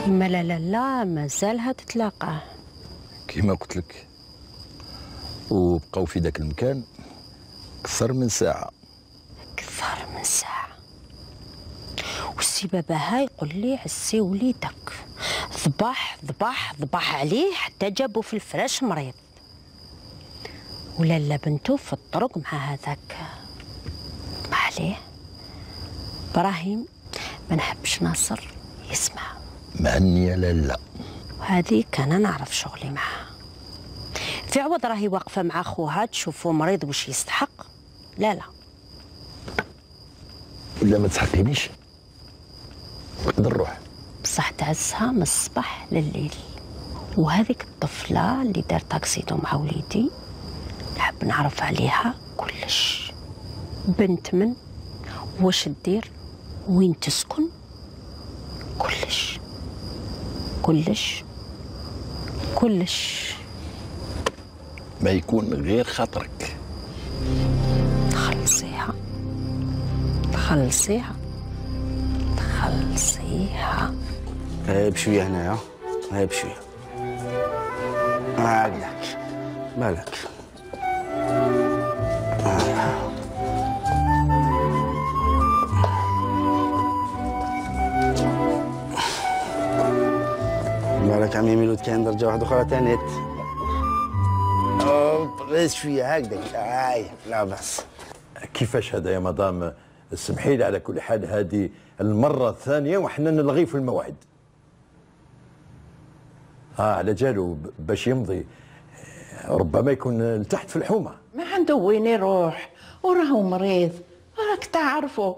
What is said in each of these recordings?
ما لا لا لا مازالها تتلاقاه كيما قلت لك، وبقاو في ذاك المكان أكثر من ساعة. أكثر من ساعة. والسي باباها يقول لي عسي وليدك ضبح عليه حتى جابو في الفراش مريض، ولالا بنتو في الطرق مع هذاك ما عليه. إبراهيم ما نحبش ناصر يسمع معني لا. وهذه كان نعرف شغلي معها. في عوض راهي واقفة مع خوها تشوفو مريض وش يستحق. لا ولا ما تسحقينيش نقدر نروح، بصح تعزها من الصباح لليل. وهذيك الطفلة اللي دار تاكسيدو مع وليدي نحب نعرف عليها كلش. بنت من، واش دير، وين تسكن، كلش كلش كلش. ما يكون غير خاطرك. تخلصيها تخلصيها تخلصيها. هاي بشويه هنايا، هاي بشويه. هاكداك بالك. بالك عمي ميلود كاين درجه واحده اخرى تانيت. غير شويه هكذاك. هاي لا بأس. كيفاش هذا يا مدام؟ اسمحي لي على كل حال، هذه المرة الثانية وحنا نلغي في الموعد. على جالو باش يمضي، ربما يكون لتحت في الحومة. ما عنده وين يروح وراهو مريض، راك تعرفه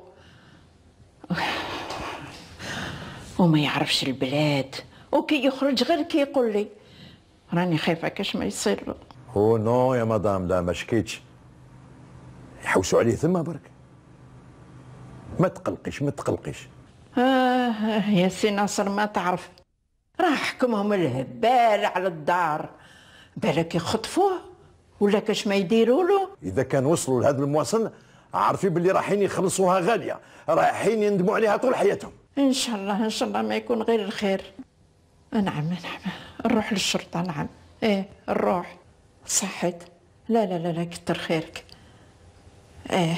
وما يعرفش البلاد، وكي يخرج غير كي يقول لي راني خايفه كاش ما يصير له. او نو يا مدام، لا ما شكيتش، يحوسوا عليه ثم برك. ما تقلقيش ما تقلقيش. يا سي ناصر ما تعرف، راه حكمهم الهبال على الدار، بالك يخطفوه ولا كاش ما يديروا له. اذا كان وصلوا لهذا المواصل عارفين باللي رايحين يخلصوها غاليه، رايحين يندموا عليها طول حياتهم. ان شاء الله ان شاء الله ما يكون غير الخير. نعم نروح للشرطه. نعم ايه نروح. صحيت. لا كتر خيرك. ايه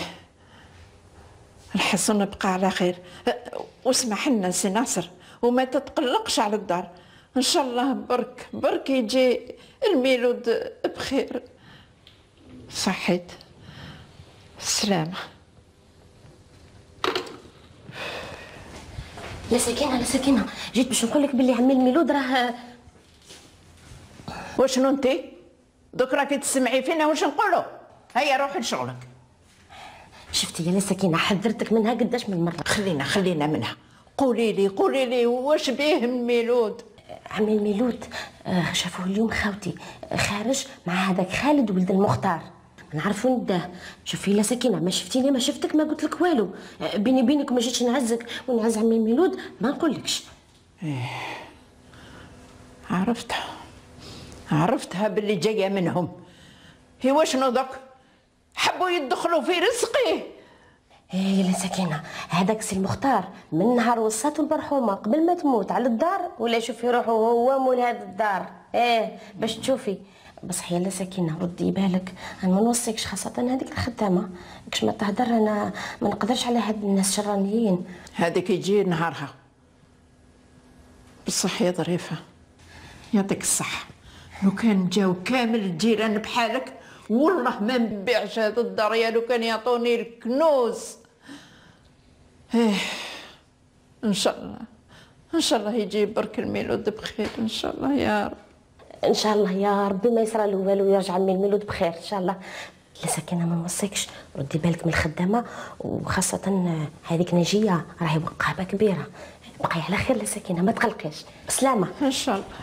نحس نبقى على خير. واسمح لنا سي ناصر وما تتقلقش على الدار، ان شاء الله برك يجي الميلود بخير. صحيت. السلامة. لا سكينة جيت باش نقول لك باللي عمي الميلود راه. وشنو انتي؟ دوك راكي تسمعي فينا واش نقولوا؟ هيا روحي لشغلك. شفتي يا سكينة حذرتك منها قداش من مرة. خلينا منها. قولي لي واش بيه الميلود؟ عمي الميلود شافوه اليوم خاوتي خارج مع هذاك خالد ولد المختار، ما نعرفو نداه. شوفي لا سكينة، ما شفتيني ما شفتك ما قلت لك والو. بيني بينك ما جيتش نعزك ونعز عمي الميلود ما نقولكش. عرفتها باللي جايه منهم. هي واشنو دوك؟ حبوا يدخلوا في رزقي. ايه يا سكينة، هذاك سي المختار من نهار وصاته المرحومة قبل ما تموت على الدار ولا شوفي روحه هو مول هذا الدار. ايه باش تشوفي. بصح يا سكينة ردي بالك، انا ما نوصيكش خاصة هذيك الخدامة، كش ما تهدر انا ما نقدرش على هاد الناس الشرانيين. هذيك يجي نهارها. بصح يا ظريفة يعطيك الصحة، لو كان جاو كامل الجيران بحالك والله ما نبيعش هذا الدار، يا لو كان يعطوني الكنوز. ان شاء الله يجيب برك الميلود بخير ان شاء الله يا رب. ان شاء الله يا ربي ما يصرى له والو ويرجع عمي الميلود بخير ان شاء الله. لا سكينة ما نوصيكش ردي بالك من الخدامة، وخاصة هذيك نجية راهي وقابة كبيرة. بقي على خير لا سكينة ما تقلقيش. بسلامة ان شاء الله.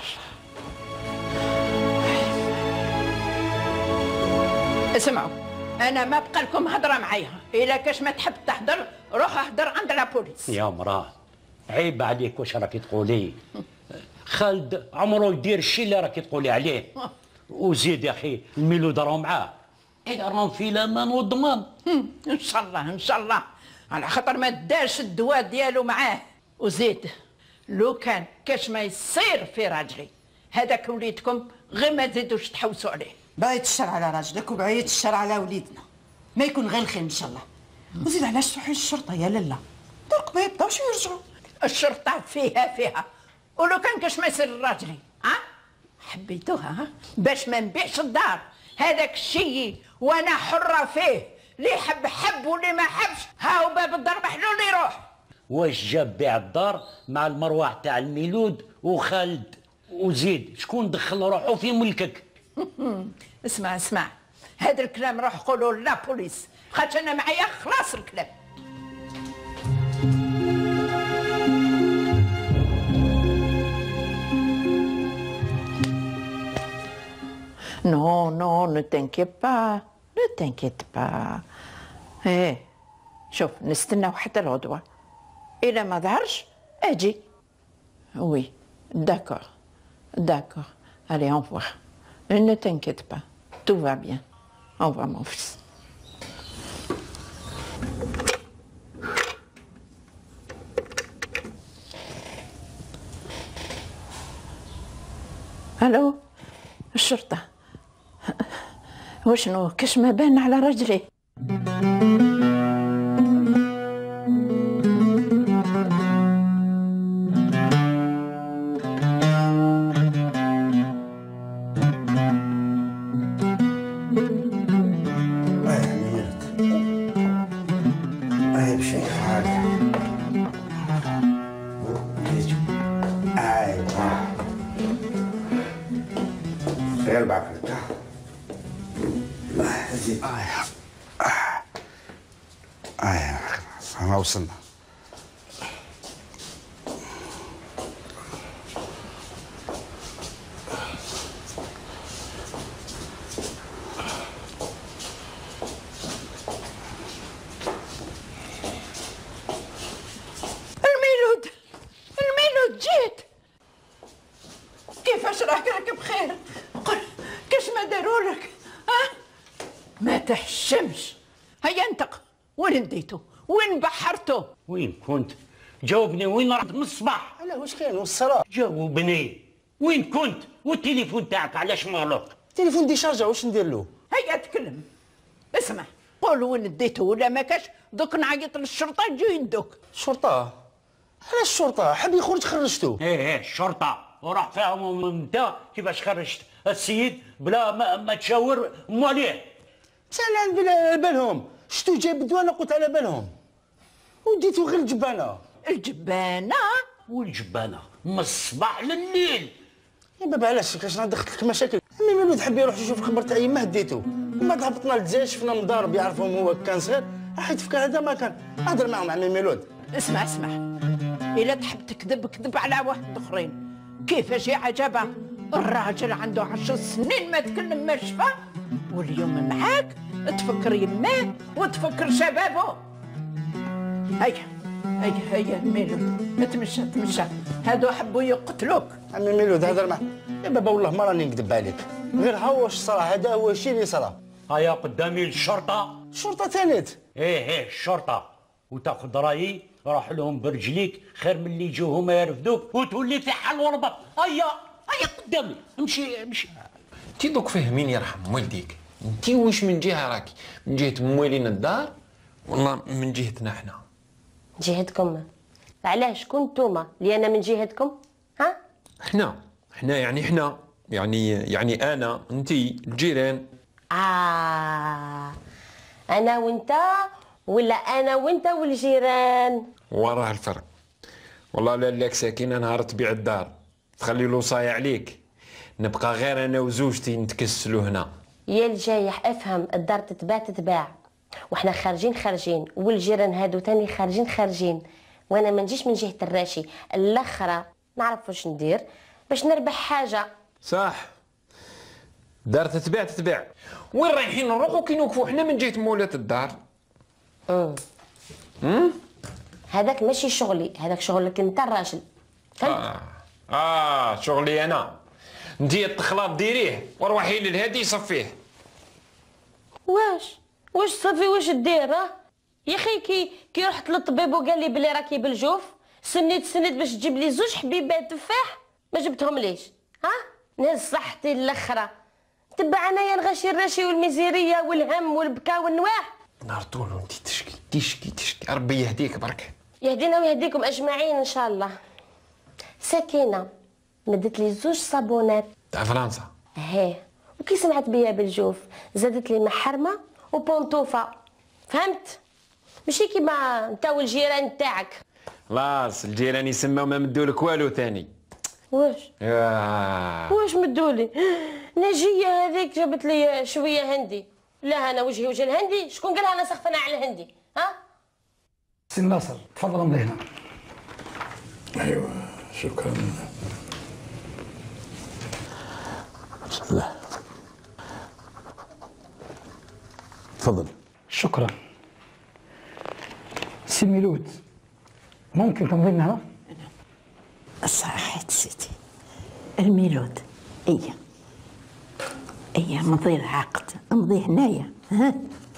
اسمعوا، انا ما بقى لكم هضره معايا، الا كاش ما تحب تحضر روح احضر عند لابوليس. يا مراه عيب عليك واش راكي تقولي؟ خالد عمره يدير الشيء اللي راكي تقولي عليه. وزيد يا اخي الميلود راهو معاه، راهم في الامان والضمان. ان شاء الله على خاطر ما داش الدواء ديالو معاه. وزيد لو كان كاش ما يصير في راجلي هذاك وليدكم غير ما تزيدوش تحوسوا عليه. بعيد الشر على راجلك وبعيد الشر على وليدنا، ما يكون غير الخير ان شاء الله. وزيد علاش تروحي للشرطه يا لالا؟ درك ما يبداوش يرجعوا. الشرطه فيها ولو كان كاش ما يصير راجلي حبيتوها باش ما نبيعش الدار. هذاك الشيء وانا حره فيه، اللي حب واللي ما حبش هاو باب الدار محلول يروح. واش جاب بيع الدار مع المروع تاع الميلود وخالد وزيد؟ شكون دخل روحه في ملكك؟ اسمع هذا الكلام روح قولوا لا بوليس، خاطر انا معايا خلاص الكلام. Non, ne t'inquiète pas. ايه شوف نستناو حتى الغدوة، إلا ما ظهرش أجي. وي داكور. Allez, au revoir. Ne t'inquiète pas, tout va bien. Au revoir mon fils. الو الشرطة، وشنو كاش ما بان على رجلي؟ غير بعقلك. خلاص ما وصلنا. الميلود جيت. كيفاش راك بخير؟ قل كاش ما دارولك؟ ما تحشمش. هيا انتق، وين نديتو؟ وين بحرتو؟ وين كنت؟ جاوبني، وين رحت من الصباح؟ لا واش كاين والصراحه؟ جاوبني وين كنت؟ والتليفون تاعك علاش مغلوق؟ التليفون ديشارجا واش ندير له؟ هيا تكلم. اسمع قول وين ديتو ولا ما كاش، دوك نعيط للشرطه يجوا يدوك. الشرطه؟ علاش الشرطه؟ حب يخرج خرجتو. ايه الشرطه، وراح فيهم انت كيفاش خرجت السيد بلا ما تشاور مواليه. سلام على بالهم، شتو جايب الدواء قلت على بالهم وديتو غير الجبانه. الجبانه؟ والجبانه من الصباح لليل. يا بابا علاش كاش دخلت لك مشاكل؟ عمي مولود حب يروح يشوف الخبر تاع يماه ديتو، ومن بعد هبطنا للجزائر شفنا مضارب يعرفهم هو كان صغير، راح يتفكر هذا ما كان. هضر معهم عمي مولود. اسمع الا تحب تكذب كذب على واحد اخرين. كيفاش يا عجبه الراجل عنده 10 سنين ما تكلم ما شفا، واليوم معاك تفكر يماه وتفكر شبابه. هيا ميلود تمشى هادو حبوا يقتلوك. عمي ميلود هضر معاه. يا بابا والله ما راني نكذب عليك، غير ها واش صرا، هذا هو الشيء اللي صرا. هيا قدامي الشرطه. الشرطه تانيت. ايه الشرطه، وتاخذ رايي روح لهم برجليك خير من اللي يجوا هما يرفدوك وتولي في حل وربط. هيا قدامي، امشي. انتي دوك فهميني يرحم والديك، انتي واش من جهه راكي؟ من جهه موالين الدار والله من جهتنا حنا؟ جهتكم؟ علاش شكون نتوما اللي انا من جهتكم؟ ها؟ حنا يعني انا انتي الجيران. انا وانت ولا انا وانت والجيران؟ وراه الفرق. والله لاك ساكنه نهار تبيع الدار تخلي الوصايه عليك، نبقى غير انا وزوجتي نتكسلوا هنا. يا الجايح افهم، الدار تتباع وحنا خارجين والجيران هادو تاني خارجين وانا ما نجيش من جهه الراشي الاخرى، نعرف واش ندير باش نربح حاجه. صح، دار تتباع. وين رايحين نروحوا كي نوقفوا حنا من جهه مولات الدار؟ هذاك ماشي شغلي، هذاك شغلك انت الراجل. شغلي انا. انتي التخلاط ديريه وروحي للهادي يصفيه. واش صافي واش دير؟ يا اخي كي رحت للطبيب وقال لي بلي راكي بالجوف، سنيت باش تجيب لي 2 حبيبات تفاح ما جبتهم ليش؟ ها؟ ناس صحتي الاخرى تبع انايا الغشي الرشي والميزيريه والهم والبكا والنواح. نهار طول وانت تشكي ربي يهديك برك. يهدينا ويهديكم اجمعين ان شاء الله. سكينه مدت لي 2 صابونات تاع فرنسا. هي وكي سمعت بيا بالجوف زادت لي محرمه وبونطوفه، فهمت؟ ماشي كيما انت والجيران تاعك. خلاص الجيران يسماو ما مدولك والو ثاني. واش مدولي؟ نجيه هذيك جابت لي شويه هندي. لا انا وجهي وجه الهندي، شكون قالها انا سخفنا على الهندي؟ ها؟ سي ناصر تفضل امضي هنا. ايوه شكرا. بسم الله. تفضل. شكرا. سي ميلود ممكن تمضي لنا هنا؟ صحيت سيدي الميلود. ايه مضي العقد امضي هنايا. ها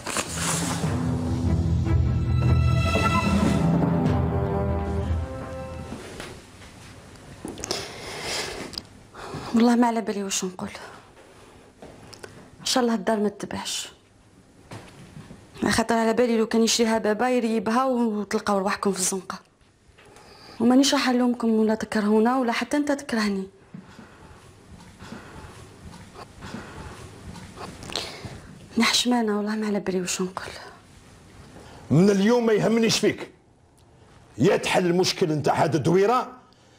والله ما على بالي واش نقول. ان شاء الله الدار ما تتباعش، خاطر على بالي لو كان يشريها بابا يريبها وتلقاو رواحكم في الزنقه، ومانيش راح نلومكم ولا تكرهونا ولا حتى انت تكرهني. نحشمانه والله ما على بالي واش نقول. من اليوم ما يهمنيش فيك، يا تحل المشكل نتاع هذا الدويره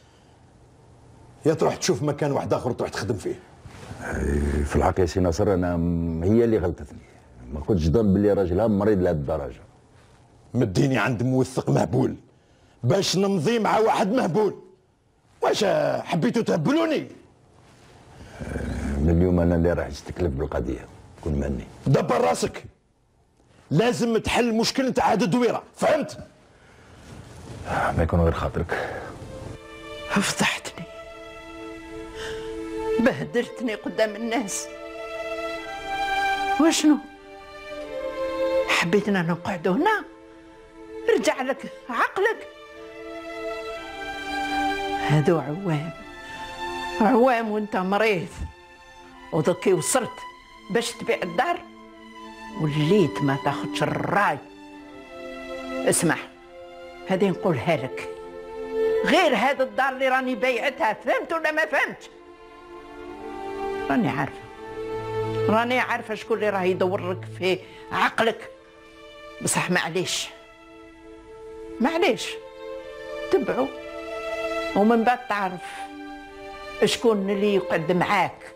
يا تروح تشوف مكان واحد اخر وتروح تخدم فيه. في الحق يا سي ناصر انا هي اللي غلطتني، ما كنتش ظن باللي راجلها مريض لهذه الدرجه. مديني عند موثق مهبول باش نمضي مع واحد مهبول. واش حبيتوا تهبلوني؟ من اليوم انا اللي راح نستكلف بالقضيه، كون مني. دبر راسك، لازم تحل المشكل نتاع هذه الدويره، فهمت؟ ما يكون غير خاطرك. فضحتني بهدلتني قدام الناس. وشنو حبيتنا نقعدوا هنا؟ رجع لك عقلك. هذو عوام وانت مريض، ودكي وصلت باش تبيع الدار وليت ما تاخدش الراي. اسمع هذه نقولها لك، غير هذا الدار اللي راني بايعتها، فهمت ولا ما فهمتش؟ راني عارفه شكون اللي راه يدور لك في عقلك، بصح معليش تبعوا ومن بعد تعرف شكون اللي يقعد معاك.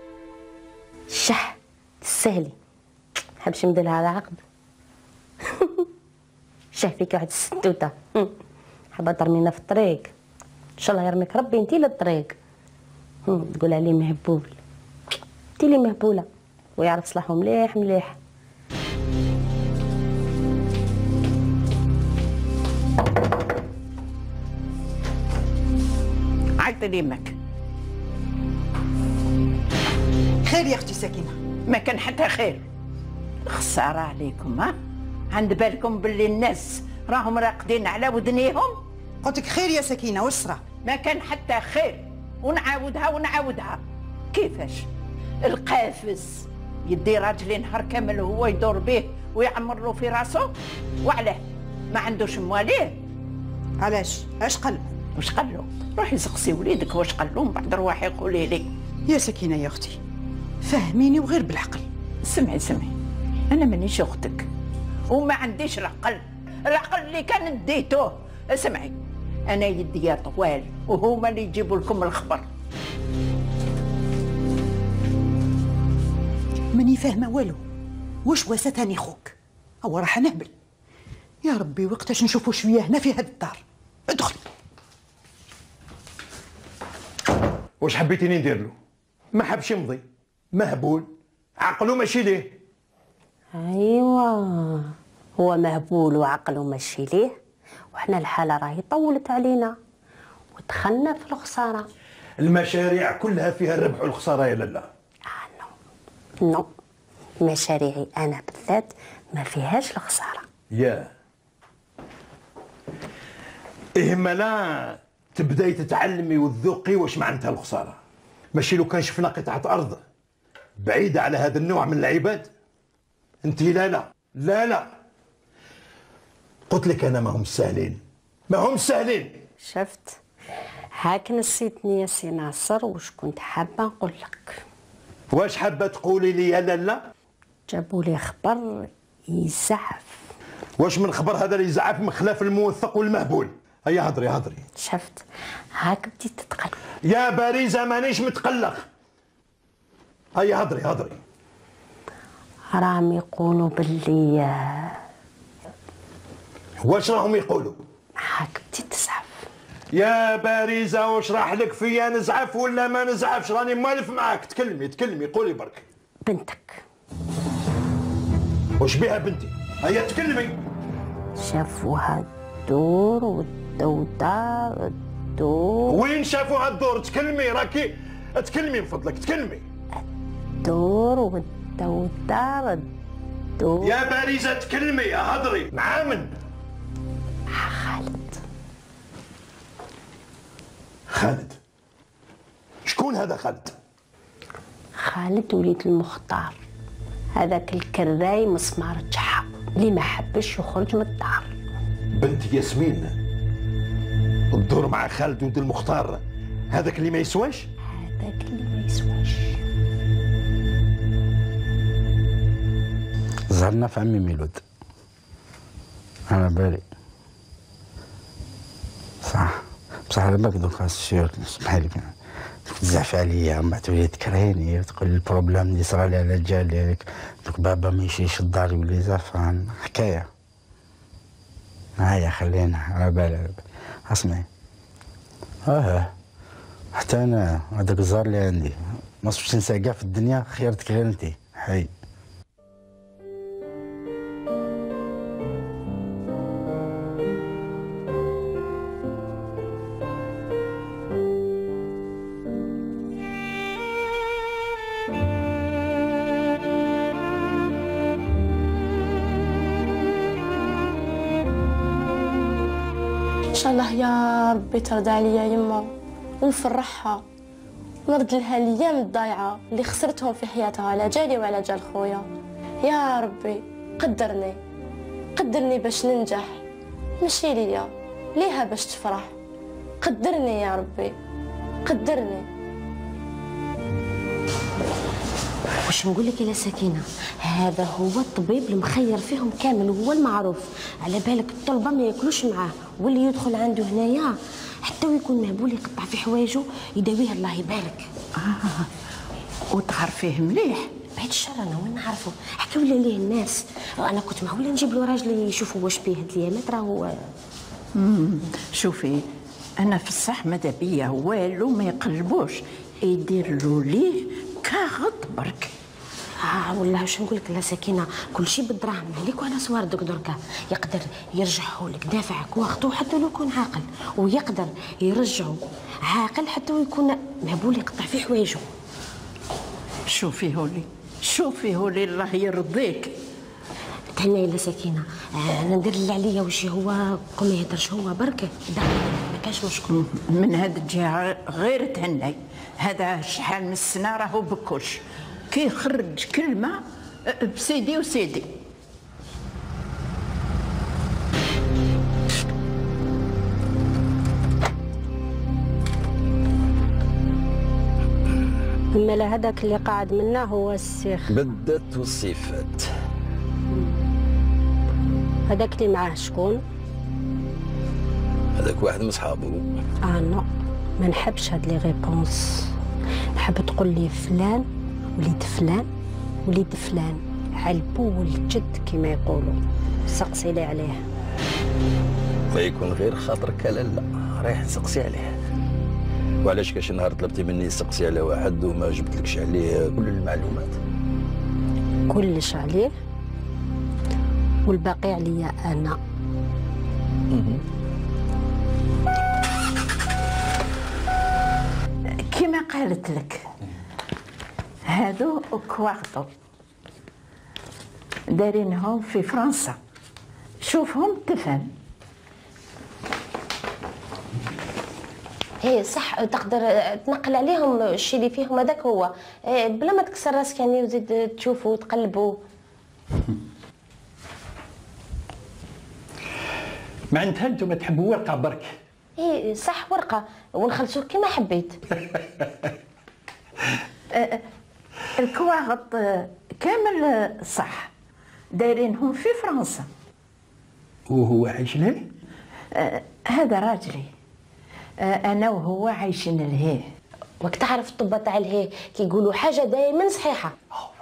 شح تسهلي حبش ندير هذا عقد. شه فيك واحد الستوته حابه ترمينا في الطريق. ان شاء الله يرميك ربي انتي للطريق. تقول عليه مهبول، انتي اللي مهبوله ويعرف صلاحه مليح. عيطي ليمك. خير يا اختي سكينه؟ ما كان حتى خير. خساره عليكم، ها؟ عند بالكم باللي الناس راهم راقدين على ودنيهم؟ قلت لك خير يا سكينه، واش صرا؟ ما كان حتى خير، ونعاودها. كيفاش؟ القافز يدي راجلي نهار كامل هو يدور به ويعمر له في راسه، وعلاه؟ ما عندوش مواليه؟ علاش؟ اش قال؟ واش قال له؟ روحي سقسي وليدك واش قال له، من بعد روحي قولي لي. يا سكينه يا اختي فهميني وغير بالعقل. سمعي انا مانيش اختك وما عنديش العقل اللي كان ديتوه. اسمعي انا يدي طوال وهما اللي يجيبوا لكم الخبر. ماني فاهمه والو، واش واساتني خوك؟ هو راح نهبل. يا ربي وقتاش نشوفوا شويه هنا في هاد الدار. ادخل. واش حبيتيني ندير له؟ ما حبش يمضي، مهبول، عقله ماشي ليه. ايوا هو مهبول وعقله ماشي ليه، وحنا الحاله راهي طولت علينا ودخلنا في الخساره. المشاريع كلها فيها الربح والخساره يا لالا. نو مشاريعي انا بالذات ما فيهاش الخساره. يا إهملا تبداي تتعلمي وتذوقي واش معناتها الخسارة. ماشي لو كان شفنا قطعة أرض بعيدة على هذا النوع من العباد انت لا قلت لك أنا ما هم سهلين، ما هم سهلين. شفت هاك نسيتني يا سي ناصر واش كنت حابة نقول لك. واش حابة تقولي لي يا لالا؟ جابوا لي خبر يزعف. واش من خبر هذا اللي يزعف من خلاف الموثق والمهبول؟ هيا هضري. شفت هاك بديت تتقلق. يا باريزة مانيش متقلق. هيا هضري. راهم يقولوا باللي واش راهم يقولوا؟ هاك بديت تزعف. يا باريزة واش راح لك فيا نزعف ولا ما نزعفش؟ راني مالف معاك. تكلمي قولي برك. بنتك واش بيها بنتي؟ هيا تكلمي. شافوها الدور والدودار الدور. وين شافوها الدور؟ تكلمي راكي تكلمي من فضلك تكلمي. الدور والدودار الدور. يا باريزة تكلمي هضري. مع من؟ خالد. شكون هذا خالد؟ خالد وليد المختار، هذاك الكراي مسمار جحا اللي ما حبش يخرج من الدار. بنت ياسمين الدور مع خالد ولد المختار، هذاك اللي ما يسواش؟ هذاك اللي ما يسواش. زهرنا في عمي ميلود. انا بالي صح بصح على بالك دوك خاص اسمح لي تزعف عليا ما تولي تكرهيني وتقول لي البروبليم اللي صرا لي على جالك دوك بابا ما يمشيش للدار يولي زعف حكايه. هيا خلينا على بالي اسمعي. حتى انا هذاك الزهر اللي عندي ما صرتش ننسى كاع في الدنيا خيرتك غير انت حي. ان شاء الله يا ربي ترضى عليا يما ونفرحها ونرد لها الايام الضايعه اللي خسرتهم في حياتها على جالي وعلى جال خويا. يا ربي قدرني باش ننجح، ماشي ليها باش تفرح. قدرني يا ربي قدرني. واش نقول لك يا سكينه، هذا هو الطبيب المخير فيهم كامل وهو المعروف. على بالك الطلبه ما ياكلوش معاه، واللي يدخل عنده هنايا حتى ويكون مهبول يقطع في حوايجه يداويه الله يبارك. وتعرفيه مليح؟ بعد الشر انا وين نعرفه، حكاو لي الناس. انا كنت معوله نجيب له راجل يشوفوا واش بيه هاد الايامات راهو. شوفي انا في الصح ماذا بيا والو ما يقلبوش، يدير له ليه كاغط برك. والله واش نقول لك لا سكينه، كل شيء بالدراهم عليك وعلى صوارك دركا. يقدر يرجعه لك دافعك واخته حتى لو يكون عاقل، ويقدر يرجعه عاقل حتى ويكون مهبول يقطع في حوايجه. شوفي هولي الله يرضيك. تهنى يا سكينه، انا ندير اللي عليا وشي هو كون ما يهدرش هو برك ما كاش مشكل. من هاد الجهه غير تهني، هذا شحال من السنه راهو بكلش كي يخرج كلمه بسيدي وسيدي. مالا هذاك اللي قاعد منا هو السيخ بدت والصفات. هذاك اللي معاه شكون؟ هذاك واحد من صحابو. نو ما نحبش هاد لي ريبونس، نحب تقول لي فلان وليد فلان وليد فلان علبو والجد كما يقولوا. سقسي لي عليه. ما يكون غير خاطرك لالا رايح نسقسي عليه. وعلاش كاش نهار طلبتي مني نسقسي على واحد وما جبتلكش عليه كل المعلومات؟ كلش عليه والباقي عليا انا. كما قالت لك هادو كواغطو دارينهم في فرنسا، شوفهم تفهم. ايه صح، تقدر تنقل عليهم الشيء اللي فيهم هذاك هو، بلا ما تكسر راسك يعني وزيد تشوفوا وتقلبوا. معناتها انتم تحبوا ورقه برك. ايه صح ورقه، ونخلصوه كما حبيت. الكواغط كامل صح، دايرينهم في فرنسا. وهو عايش لهيه؟ هذا راجلي، انا وهو عايشين لهيه. وقت تعرف الطبة تاع لهيه كيقولوا حاجه دايما صحيحه.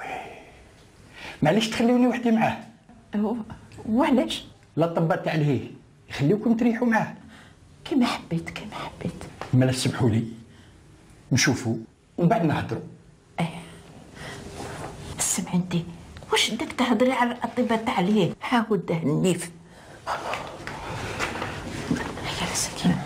معليش تخليوني وحدي معاه. وعلاش؟ الاطباء تاع لهيه يخليوكم تريحوا معاه. كما حبيت كما حبيت. مالا سمحوا لي نشوفوا ومن بعد نهضروا. اسمع انت، واش بدك تهضري على الاطباء تاع لهيه؟ عاود النيف. هيا سكينه.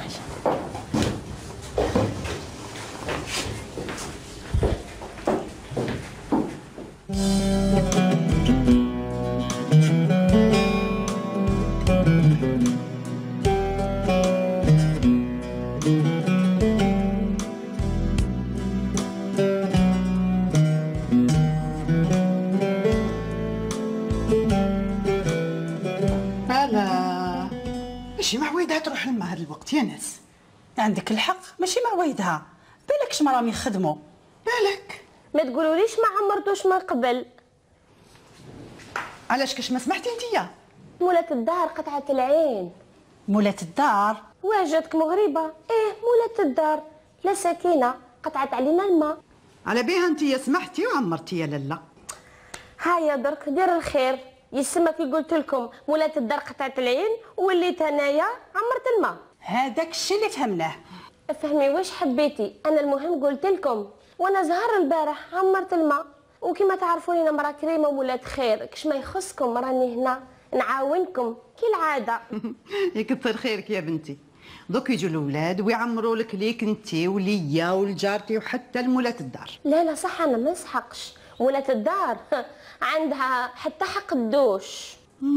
ماشي معويدها تروح لما هذا الوقت يا ناس. عندك الحق، ماشي معويدها، بالكش ما راهم يخدموا. بالك ما تقولوليش ما عمرتوش من قبل. علاش كاش ما سمعتي انتيا؟ مولات الدار قطعت العين. مولات الدار؟ واجتك مغربه. ايه مولات الدار لا سكينه قطعت علينا الماء. على بيها انتيا سمحتي وعمرتي يا لالا. هيا درك دير الخير، يسمى كي قلت لكم مولات الدار قطعت العين وليت انايا عمرت الماء. هذاك الشيء اللي فهمناه. افهمي واش حبيتي، انا المهم قلت لكم وانا زهر البارح عمرت الماء، وكما تعرفوني انا مرا كريمه ولات خير، كش ما يخصكم راني هنا نعاونكم كي العاده. يكثر خيرك يا بنتي. دوك يجوا الاولاد ويعمروا لك ليك انتي وليا ولجارتي وحتى لمولات الدار. لا صح انا ما نسحقش، ولات الدار عندها حتى حق الدوش.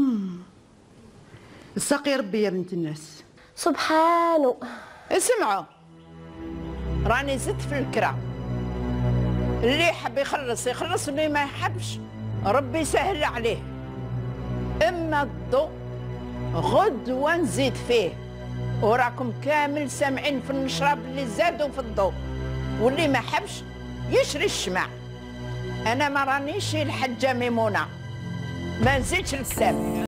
الساقي ربي يا بنت الناس. سبحانه. اسمعوا، راني زدت في الكرا، اللي يحب يخلص يخلص، واللي ما يحبش ربي يسهل عليه. اما الضوء غدوه نزيد فيه، وراكم كامل سامعين في النشراب اللي زادوا في الضوء، واللي ما حبش يشري الشمع. انا ما رانيش الحجه ميمونه، ما نزيدش الكلام.